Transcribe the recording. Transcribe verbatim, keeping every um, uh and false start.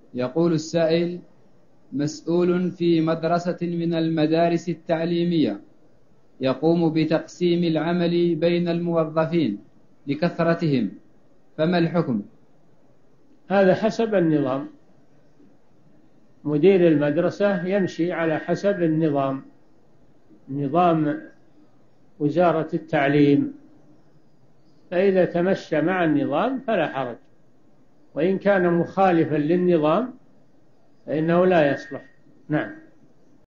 يقول السائل: مسؤول في مدرسة من المدارس التعليمية يقوم بتقسيم العمل بين الموظفين لكثرتهم، فما الحكم؟ هذا حسب النظام. مدير المدرسة يمشي على حسب النظام، نظام وزارة التعليم، فإذا تمشى مع النظام فلا حرج، وإن كان مخالفا للنظام فإنه لا يصلح. نعم.